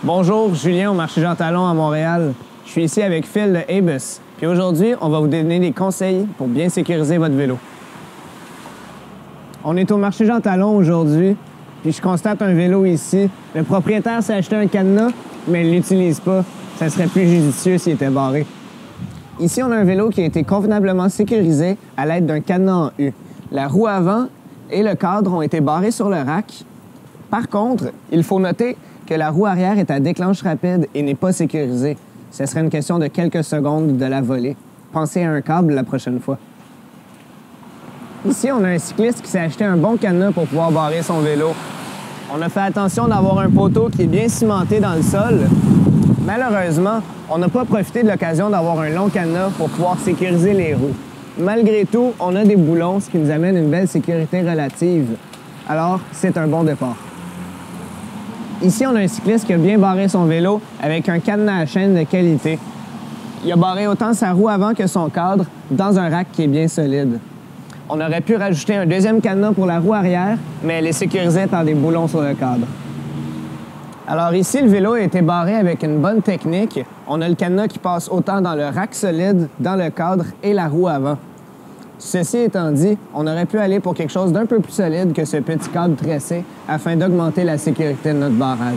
Bonjour, Julien au marché Jean Talon à Montréal. Je suis ici avec Phil de Abus. Puis aujourd'hui, on va vous donner des conseils pour bien sécuriser votre vélo. On est au marché Jean Talon aujourd'hui, puis je constate un vélo ici. Le propriétaire s'est acheté un cadenas, mais il ne l'utilise pas. Ça serait plus judicieux s'il était barré. Ici, on a un vélo qui a été convenablement sécurisé à l'aide d'un cadenas en U. La roue avant et le cadre ont été barrés sur le rack. Par contre, il faut noter que la roue arrière est à déclenche rapide et n'est pas sécurisée. Ce serait une question de quelques secondes de la voler. Pensez à un câble la prochaine fois. Ici, on a un cycliste qui s'est acheté un bon cadenas pour pouvoir barrer son vélo. On a fait attention d'avoir un poteau qui est bien cimenté dans le sol. Malheureusement, on n'a pas profité de l'occasion d'avoir un long cadenas pour pouvoir sécuriser les roues. Malgré tout, on a des boulons, ce qui nous amène une belle sécurité relative. Alors, c'est un bon départ. Ici, on a un cycliste qui a bien barré son vélo avec un cadenas à chaîne de qualité. Il a barré autant sa roue avant que son cadre dans un rack qui est bien solide. On aurait pu rajouter un deuxième cadenas pour la roue arrière, mais elle est sécurisée par des boulons sur le cadre. Alors ici, le vélo a été barré avec une bonne technique. On a le cadenas qui passe autant dans le rack solide, dans le cadre et la roue avant. Ceci étant dit, on aurait pu aller pour quelque chose d'un peu plus solide que ce petit cadre tressé afin d'augmenter la sécurité de notre barrage.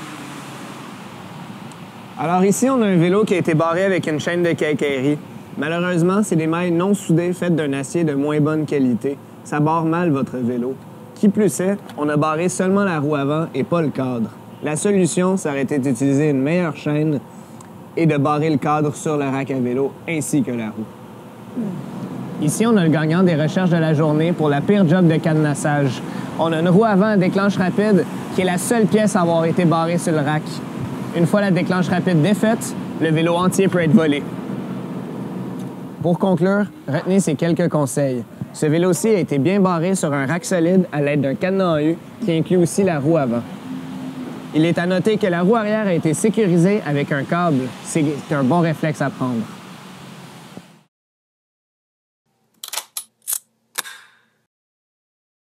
Alors ici, on a un vélo qui a été barré avec une chaîne de quincaillerie. Malheureusement, c'est des mailles non soudées faites d'un acier de moins bonne qualité. Ça barre mal votre vélo. Qui plus est, on a barré seulement la roue avant et pas le cadre. La solution, ça aurait été d'utiliser une meilleure chaîne et de barrer le cadre sur le rack à vélo ainsi que la roue. Ici, on a le gagnant des recherches de la journée pour la pire job de cadenassage. On a une roue avant à déclenche rapide qui est la seule pièce à avoir été barrée sur le rack. Une fois la déclenche rapide défaite, le vélo entier peut être volé. Pour conclure, retenez ces quelques conseils. Ce vélo-ci a été bien barré sur un rack solide à l'aide d'un cadenas en U qui inclut aussi la roue avant. Il est à noter que la roue arrière a été sécurisée avec un câble. C'est un bon réflexe à prendre.